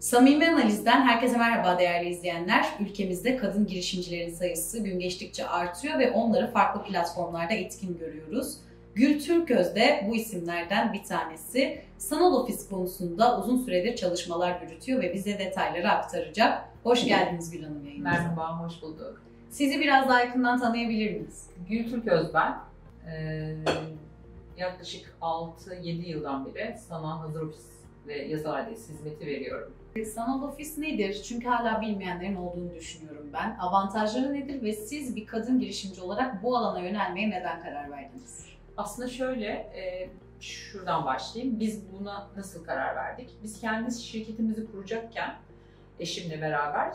Samimi Analiz'den herkese merhaba değerli izleyenler. Ülkemizde kadın girişimcilerin sayısı gün geçtikçe artıyor ve onları farklı platformlarda etkin görüyoruz. Gül Türköz de bu isimlerden bir tanesi. Sanal ofis konusunda uzun süredir çalışmalar yürütüyor ve bize detayları aktaracak. Hoş geldiniz Gül Hanım yayınımıza. Merhaba, hoş bulduk. Sizi biraz daha yakından tanıyabilir miyiz? Gül Türköz ben. Yaklaşık 6-7 yıldan beri sanal hazır ofis ve yasal adres hizmeti veriyorum. Sanal ofis nedir? Çünkü hala bilmeyenlerin olduğunu düşünüyorum ben. Avantajları nedir ve siz bir kadın girişimci olarak bu alana yönelmeye neden karar verdiniz? Aslında şöyle, şuradan başlayayım. Biz buna nasıl karar verdik? Biz kendi şirketimizi kuracakken eşimle beraber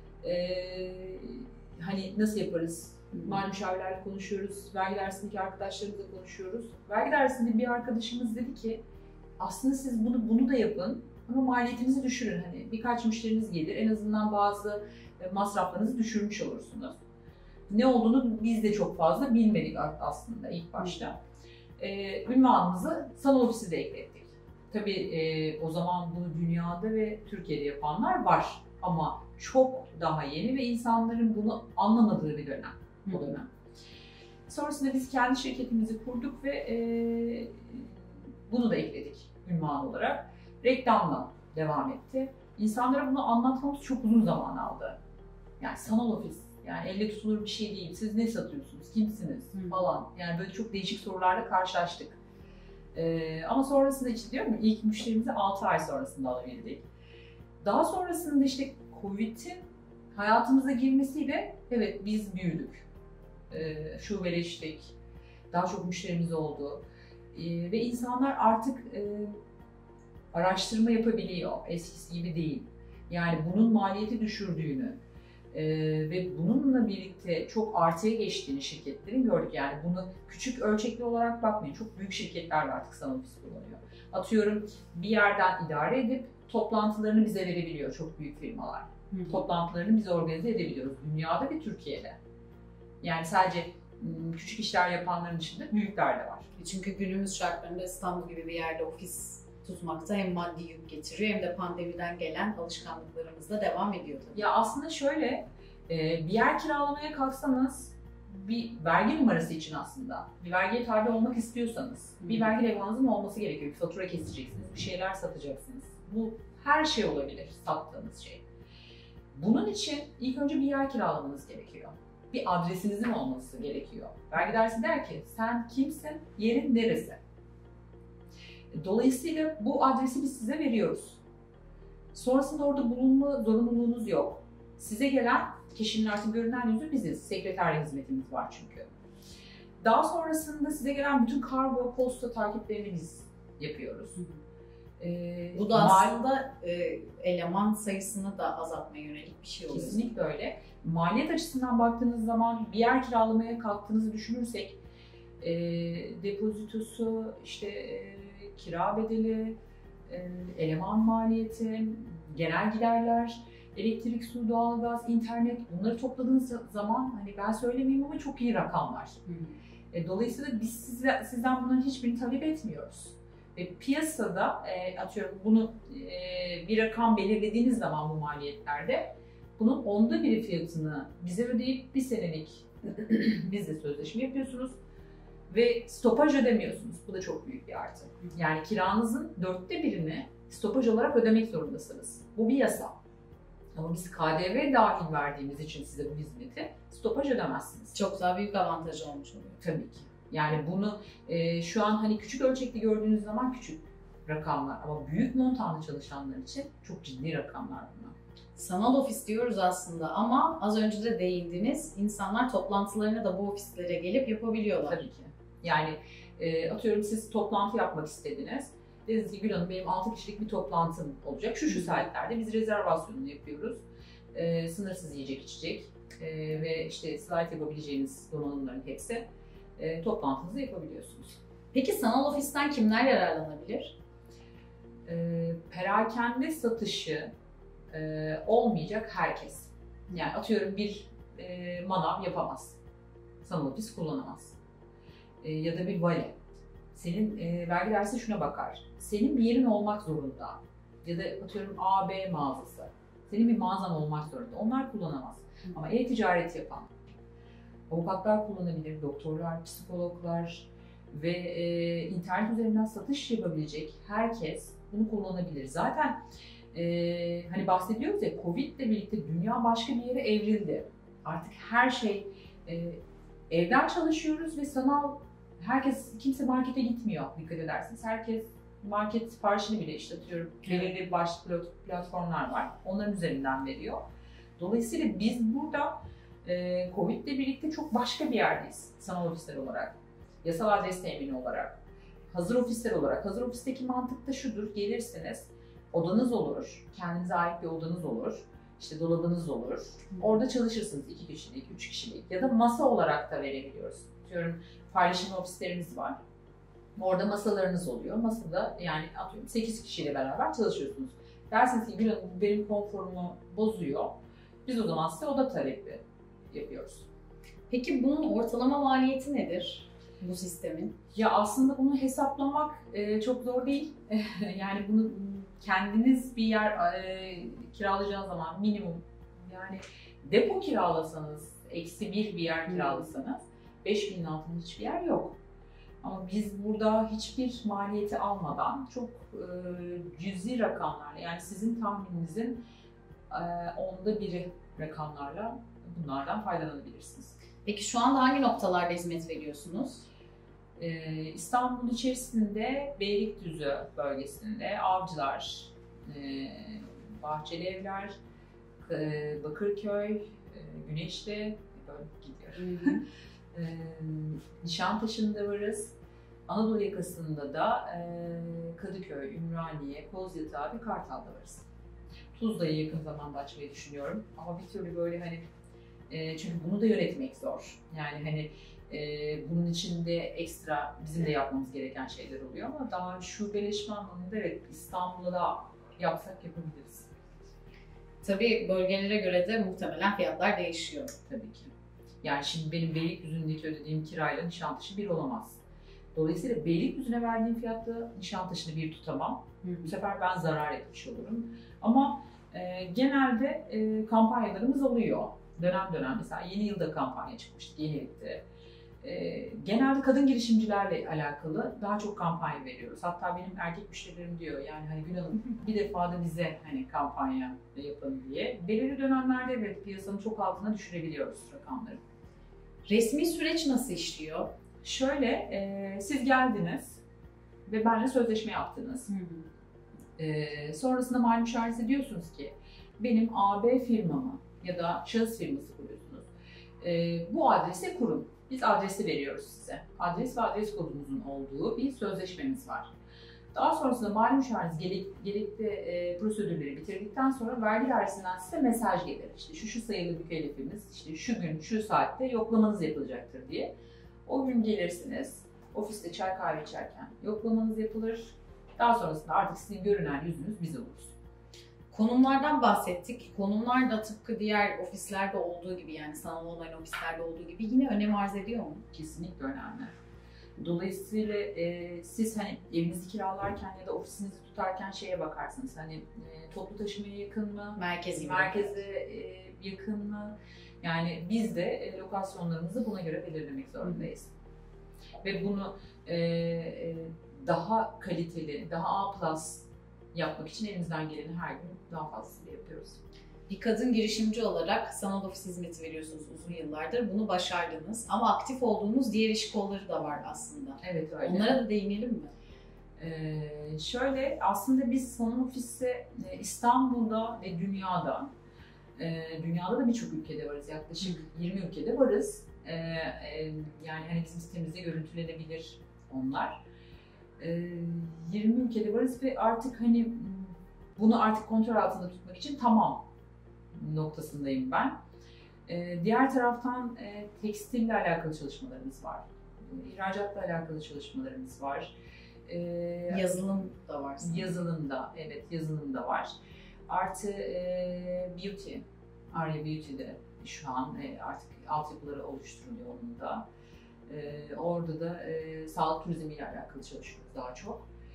hani nasıl yaparız? Mali müşavirlerle konuşuyoruz, vergi dairesindeki arkadaşlarımızla konuşuyoruz. Vergi dairesinde bir arkadaşımız dedi ki aslında siz bunu da yapın ama maliyetinizi düşürün. Hani birkaç müşteriniz gelir, en azından bazı masraflarınızı düşürmüş olursunuz. Ne olduğunu biz de çok fazla bilmedik aslında ilk başta. Ünvanımızı sanal ofisi de eklettik. Tabii o zaman bunu dünyada ve Türkiye'de yapanlar var ama çok daha yeni ve insanların bunu anlamadığı bir dönem o dönem. Sonrasında biz kendi şirketimizi kurduk ve bunu da ekledik ünvan olarak. Reklamla devam etti. İnsanlara bunu anlatmamız çok uzun zaman aldı. Yani sanal ofis, yani elle tutulur bir şey değil. Siz ne satıyorsunuz, kimsiniz falan. Yani böyle çok değişik sorularla karşılaştık. Ama sonrasında işte diyorum ya, ilk müşterimizi 6 ay sonrasında alabildik. Daha sonrasında işte Covid'in hayatımıza girmesiyle evet biz büyüdük. Şubeleştik. Daha çok müşterimiz oldu. Ve insanlar artık araştırma yapabiliyor. Eskisi gibi değil. Yani bunun maliyeti düşürdüğünü ve bununla birlikte çok artıya geçtiğini şirketlerin gördük. Yani bunu küçük ölçekli olarak bakmayın. Çok büyük şirketler de artık sanal ofis kullanıyor. Atıyorum bir yerden idare edip toplantılarını bize verebiliyor çok büyük firmalar. Toplantılarını biz organize edebiliyoruz. Dünyada ve Türkiye'de. Yani sadece küçük işler yapanların dışında büyükler de var. Çünkü günümüz şartlarında İstanbul gibi bir yerde ofis tutmakta hem maddi yük getiriyor hem de pandemiden gelen alışkanlıklarımızla devam ediyor tabii. Ya aslında şöyle, bir yer kiralamaya kalksanız bir vergi numarası için aslında, bir vergiye tabi olmak istiyorsanız bir vergi levhanızın olması gerekiyor. Bir fatura keseceksiniz, bir şeyler satacaksınız. Bu her şey olabilir, sattığınız şey. Bunun için ilk önce bir yer kiralamanız gerekiyor. Bir adresinizin olması gerekiyor. Vergi dairesi der ki sen kimsin, yerin neresi? Dolayısıyla bu adresi biz size veriyoruz. Sonrasında orada bulunma zorunluluğunuz yok. Size gelen kişinin artık görünen yüzü biziz. Sekreter hizmetimiz var çünkü. Daha sonrasında size gelen bütün kargo, posta takiplerini biz yapıyoruz. Bu da aslında eleman sayısını da azaltmaya yönelik bir şey oluyor. Kesinlikle öyle. Maliyet açısından baktığınız zaman bir yer kiralamaya kalktığınızı düşünürsek depozitosu, işte kira bedeli, eleman maliyeti, genel giderler, elektrik, su, doğalgaz, internet, bunları topladığınız zaman hani ben söylemeyeyim ama çok iyi rakamlar. Dolayısıyla biz sizden bunların hiçbirini talep etmiyoruz. Piyasada atıyorum bunu bir rakam belirlediğiniz zaman bu maliyetlerde bunun 1/10 fiyatını bize ödeyip bir senelik bizle sözleşme yapıyorsunuz ve stopaj ödemiyorsunuz. Bu da çok büyük bir artı. Yani kiranızın 1/4'ünü stopaj olarak ödemek zorundasınız. Bu bir yasa. Ama biz KDV dahil verdiğimiz için size bu hizmeti stopaj ödemezsiniz. Çok daha büyük avantaj olmuş oluyor. Tabii ki. Yani bunu şu an hani küçük ölçekli gördüğünüz zaman küçük rakamlar ama büyük montanlı çalışanlar için çok ciddi rakamlar bunlar. Sanal ofis diyoruz aslında ama az önce de değindiniz, insanlar toplantılarını da bu ofislere gelip yapabiliyorlar. Tabii ki. Yani atıyorum siz toplantı yapmak istediniz. Dediniz ki Gül Hanım benim 6 kişilik bir toplantım olacak. Şu saatlerde biz rezervasyonunu yapıyoruz. Sınırsız yiyecek içecek ve işte slide yapabileceğiniz donanımların hepsi. Toplantınızı yapabiliyorsunuz. Peki sanal ofisten kimler yararlanabilir? Perakende satışı olmayacak herkes. Yani atıyorum bir manav yapamaz. Sanal ofis kullanamaz. Ya da bir vale. Senin vergi dairesi şuna bakar. Senin bir yerin olmak zorunda. ya da atıyorum A, B mağazası. Senin bir mağazan olmak zorunda. Onlar kullanamaz. Ama e-ticaret yapan avukatlar kullanabilir, doktorlar, psikologlar ve internet üzerinden satış yapabilecek herkes bunu kullanabilir. Zaten hani bahsediyoruz ya, Covid ile birlikte dünya başka bir yere evrildi. Artık her şey evden çalışıyoruz ve sanal, kimse markete gitmiyor dikkat edersiniz. Herkes market siparişini bile işte atıyorum belirli başlı platformlar var. Onların üzerinden veriyor. Dolayısıyla biz burada Covid ile birlikte çok başka bir yerdeyiz sanal ofisler olarak. Yasal adres temini olarak, hazır ofisler olarak. Hazır ofisteki mantık da şudur: gelirsiniz, odanız olur, kendinize ait bir odanız olur, işte dolabınız olur. Orada çalışırsınız 2 kişilik, 3 kişilik ya da masa olarak da verebiliyoruz. Diyorum, paylaşım ofislerimiz var. Orada masalarınız oluyor. Masada yani atıyorum 8 kişiyle beraber çalışıyorsunuz. Dersiniz ki Gül Hanım benim konforumu bozuyor. Biz o zaman size oda talebi yapıyoruz. Peki bunun ortalama maliyeti nedir bu sistemin? Ya aslında bunu hesaplamak çok zor değil. Yani bunu kendiniz bir yer kiralayacağınız zaman minimum, yani depo kiralasanız, -1 bir yer kiralasanız 5.000'in altında hiçbir yer yok. Ama biz burada hiçbir maliyeti almadan çok cüzi rakamlarla, yani sizin tahmininizin 1/10 rakamlarla bunlardan faydalanabilirsiniz. Peki şu anda hangi noktalarda hizmet veriyorsunuz? İstanbul içerisinde Beylikdüzü bölgesinde Avcılar, Bahçelievler, Bakırköy, Güneşli böyle gidiyor. Nişantaşı'nda varız. Anadolu yakasında da Kadıköy, Ümraniye, Kozyatağı ve Kartal'da varız. Tuzla'yı yakın zamanda açmayı düşünüyorum. Ama bir türlü böyle hani çünkü bunu da yönetmek zor. Yani hani bunun içinde ekstra bizim de yapmamız gereken şeyler oluyor ama daha şubeleşme anlamında evet İstanbul'da da yapsak yapabiliriz. Tabii bölgelere göre de muhtemelen fiyatlar değişiyor. Tabii ki. Yani şimdi benim Beylikdüzü'ndeki ödediğim kirayla Nişantaşı bir olamaz. Dolayısıyla Beylikdüzü'ne verdiğim fiyatla Nişantaşı'nı bir tutamam. Bu sefer ben zarar etmiş olurum. Ama genelde kampanyalarımız oluyor. Dönem dönem mesela yeni yılda kampanya çıkmıştı, yenilikte. Genelde kadın girişimcilerle alakalı daha çok kampanya veriyoruz. Hatta benim erkek müşterilerim diyor yani hani Gül Hanım bir defa da bize hani kampanya yapın diye. Belirli dönemlerde evet piyasanın çok altına düşürebiliyoruz rakamları. Resmi süreç nasıl işliyor? Şöyle, siz geldiniz ve benimle sözleşme yaptınız. Sonrasında mali müşavirinize diyorsunuz ki benim AB firmamı ya da şahıs firması kuruyorsunuz. Bu adrese kurun. Biz adresi veriyoruz size. Adres ve adres kodunuzun olduğu bir sözleşmemiz var. Daha sonrasında mali müşaviriniz gerekli prosedürleri bitirdikten sonra vergi dairesinden size mesaj gelir. İşte şu sayılı mükellefimiz, işte şu gün, şu saatte yoklamanız yapılacaktır diye. O gün gelirsiniz, ofiste çay kahve içerken yoklamanız yapılır. Daha sonrasında artık sizin görünen yüzünüz biz oluruz. Konumlardan bahsettik. Konumlar da tıpkı diğer ofislerde olduğu gibi, yani sanal online ofislerde olduğu gibi yine önem arz ediyor mu? Kesinlikle önemli. Dolayısıyla siz hani evinizi kiralarken ya da ofisinizi tutarken şeye bakarsınız. Hani toplu taşımaya yakın mı? Merkeze yakın mı? Yani biz de lokasyonlarımızı buna göre belirlemek zorundayız. Ve bunu daha kaliteli, daha A+ yapmak için elimizden gelenin her gün daha fazlasını yapıyoruz. Bir kadın girişimci olarak sanal ofis hizmeti veriyorsunuz uzun yıllardır. Bunu başardınız. Ama aktif olduğunuz diğer iş kolları da var aslında. Evet öyle. Onlara da değinelim mi? Şöyle, aslında biz sanal ofisi İstanbul'da ve dünyada da birçok ülkede varız. Yaklaşık 20 ülkede varız. Yani hani bizim sitemizde görüntülenebilir onlar. 20 ülkede varız ve artık hani bunu artık kontrol altında tutmak için tamam noktasındayım ben. Diğer taraftan tekstille alakalı çalışmalarımız var. İhracatla alakalı çalışmalarımız var. Yazılım da var. Yazılımda, evet yazılımda var. Artı beauty, Arya Beauty'de şu an artık altyapıları oluşturuluyor onun da. Orada da sağlık turizmiyle alakalı çalışıyoruz daha çok.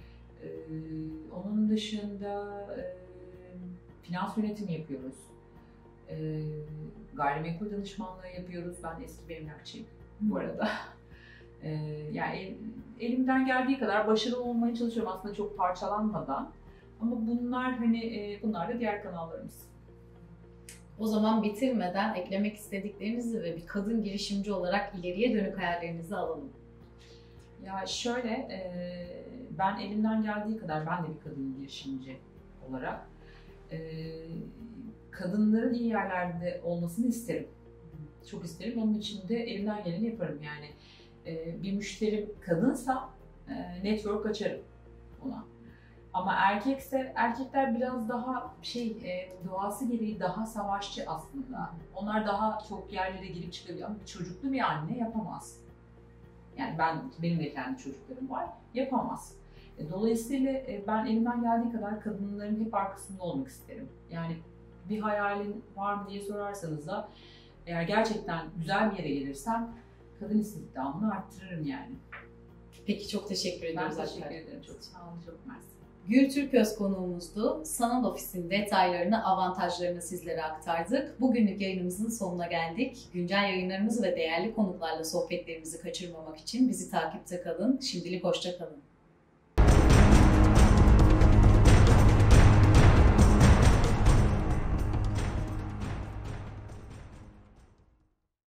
Onun dışında finans yönetimi yapıyoruz. Gayrimenkul danışmanlığı yapıyoruz. Ben eski bir emlakçıyım bu arada. Yani elimden geldiği kadar başarılı olmaya çalışıyorum aslında çok parçalanmadan. Ama bunlar bunlar da diğer kanallarımız. O zaman bitirmeden eklemek istediklerinizi ve bir kadın girişimci olarak ileriye dönük hayallerinizi alalım. Ya şöyle, ben elimden geldiği kadar ben de bir kadın girişimci olarak kadınların iyi yerlerde olmasını isterim. Çok isterim. Onun için de elimden geleni yaparım. Yani bir müşterim kadınsa network açarım ona. Ama erkekler biraz daha doğası gereği daha savaşçı aslında. Onlar daha çok yerlere girip çıkabiliyor ama çocuklu bir anne yapamaz. Yani benim de kendi çocuklarım var, yapamaz. Dolayısıyla ben elimden geldiği kadar kadınların hep arkasında olmak isterim. Yani bir hayalin var mı diye sorarsanız da eğer gerçekten güzel bir yere gelirsem kadın istihdamını arttırırım yani. Peki çok teşekkür ediyoruz. Ben teşekkür ederim. Çok sağ olun, çok mersi. Gül Türköz konuğumuzdu. Sanal Ofis'in detaylarını, avantajlarını sizlere aktardık. Bugünlük yayınımızın sonuna geldik. Güncel yayınlarımızı ve değerli konuklarla sohbetlerimizi kaçırmamak için bizi takipte kalın. Şimdilik hoşça kalın.